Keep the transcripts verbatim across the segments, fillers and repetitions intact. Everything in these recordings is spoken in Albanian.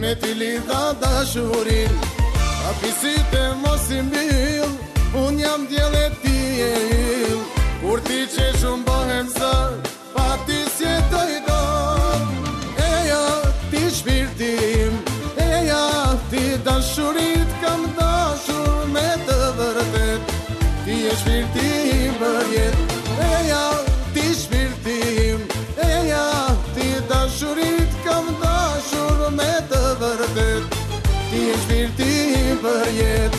me t'i lidha dashurin A pisit e mos i mbil Unë jam djel e ti e il Kur ti që shumë bëhem zër Pa ti s'jetoj dot Eja ti shpirtim Eja ti dashurit Kam dashur me të vërtet Ti e shpirtim për jet Eja ti shpirtim Eja ti dashurit Kam dashur me të vërtet Ti e shpirtim për jet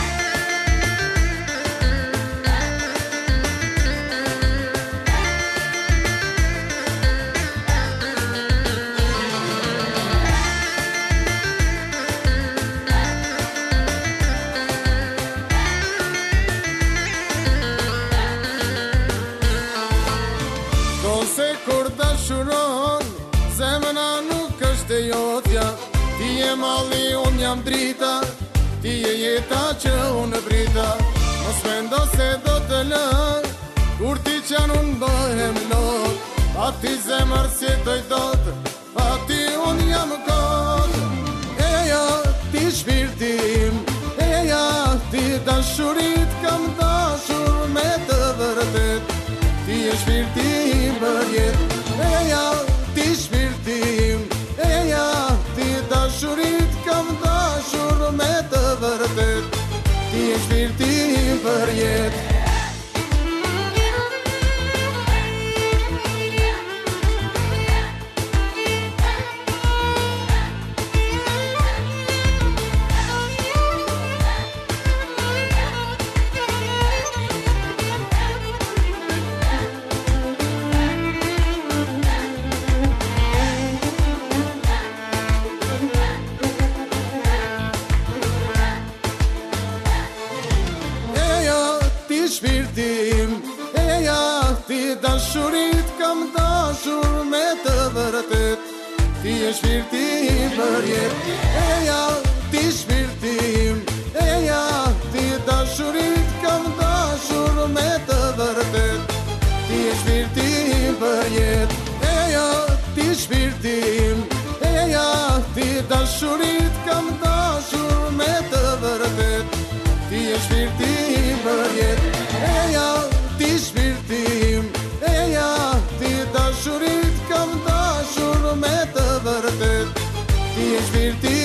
Se kur dashuron, zemëna nuk është e jotja Ti e malli, unë jam drita Ti e jeta që unë brita Mos mendo se do të lër Kur ti qanë unë bëhem lot Pa ti zemër s'jetoj dot Pa ti unë jam kot Eja ti shpirtim Eja ti dashurit Kam dashur me të vërtet Ti e shpirtim për jet Eja ti shpirtim Eja ti dashurit Kam dashur me të vërtet Ti e shpirtim për jet shpirtim Eja ti dashurit Kam dashur me të vërtet Ti e shpirtim për jet Eja ti shpirtim Eja ti dashurit Kam dashur me të vërtet Ti e shpirtim për jet Eja ti shpirtim Eja ti dashurit Kam dashur me të vërtet Ti e shpirtim për jet Eja ti shpirtim Eja ti dashurit Kam dashur me të vërtet Ti e shpirtim